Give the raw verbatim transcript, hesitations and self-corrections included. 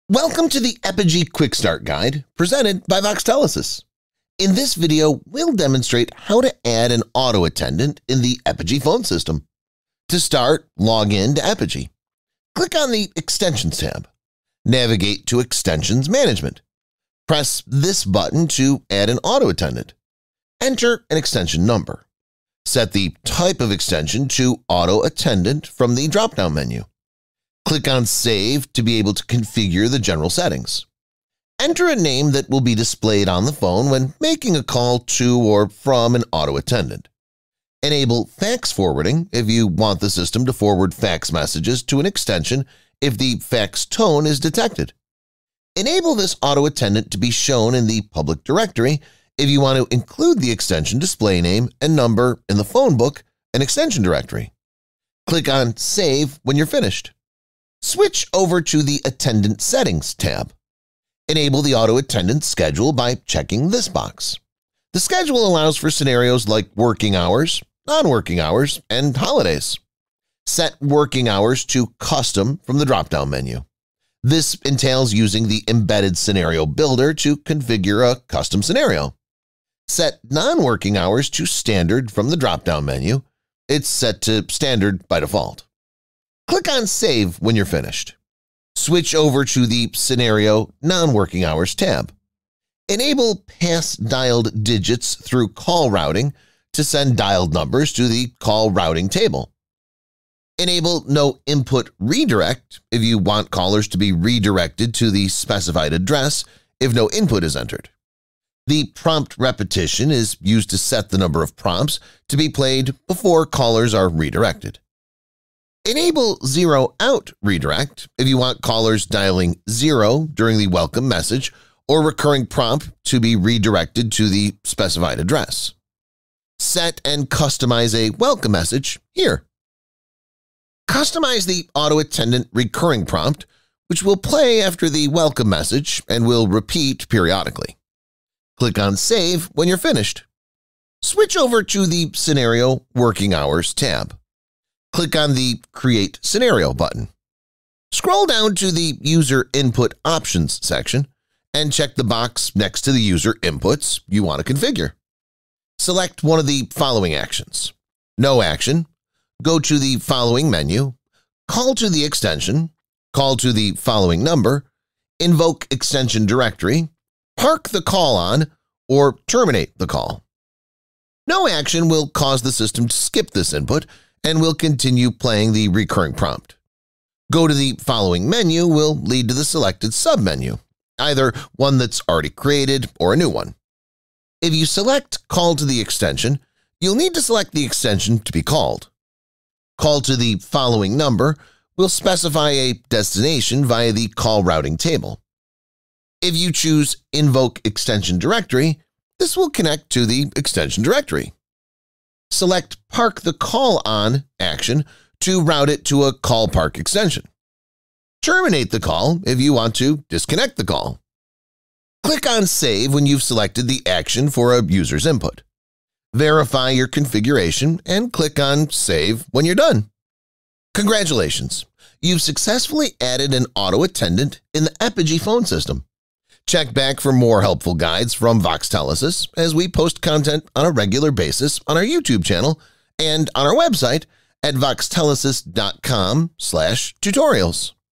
Welcome to the Epigee Quick Start Guide presented by Voxtelesys. In this video, we'll demonstrate how to add an auto attendant in the Epigee phone system. To start, log in to Epigee. Click on the Extensions tab. Navigate to Extensions Management. Press this button to add an auto attendant. Enter an extension number. Set the type of extension to Auto Attendant from the drop-down menu. Click on Save to be able to configure the general settings. Enter a name that will be displayed on the phone when making a call to or from an auto attendant. Enable fax forwarding if you want the system to forward fax messages to an extension if the fax tone is detected. Enable this auto attendant to be shown in the public directory if you want to include the extension display name and number in the phone book and extension directory. Click on Save when you're finished. Switch over to the Attendant Settings tab. Enable the auto attendant schedule by checking this box. The schedule allows for scenarios like working hours, non-working hours, and holidays. Set working hours to Custom from the drop-down menu. This entails using the Embedded Scenario Builder to configure a custom scenario. Set non-working hours to Standard from the drop-down menu. It's set to Standard by default. Click on Save when you're finished. Switch over to the Scenario Non-Working Hours tab. Enable Pass Dialed Digits through call routing to send dialed numbers to the call routing table. Enable No Input Redirect if you want callers to be redirected to the specified address if no input is entered. The prompt repetition is used to set the number of prompts to be played before callers are redirected. Enable Zero Out Redirect if you want callers dialing zero during the welcome message or recurring prompt to be redirected to the specified address. Set and customize a welcome message here. Customize the auto attendant recurring prompt, which will play after the welcome message and will repeat periodically. Click on Save when you're finished. Switch over to the Scenario Working Hours tab. Click on the Create Scenario button. Scroll down to the User Input Options section and check the box next to the user inputs you want to configure. Select one of the following actions. No action. Go to the following menu. Call to the extension. Call to the following number. Invoke extension directory. Park the call on or terminate the call. No action will cause the system to skip this input and will continue playing the recurring prompt. Go to the following menu will lead to the selected submenu, either one that's already created or a new one. If you select Call to the extension, you'll need to select the extension to be called. Call to the following number will specify a destination via the call routing table. If you choose Invoke Extension Directory, this will connect to the extension directory. Select Park the Call On action to route it to a call park extension. Terminate the call if you want to disconnect the call. Click on Save when you've selected the action for a user's input. Verify your configuration and click on Save when you're done. Congratulations! You've successfully added an auto attendant in the Epigee phone system. Check back for more helpful guides from Voxtelesys as we post content on a regular basis on our YouTube channel and on our website at voxtelesys dot com slash tutorials.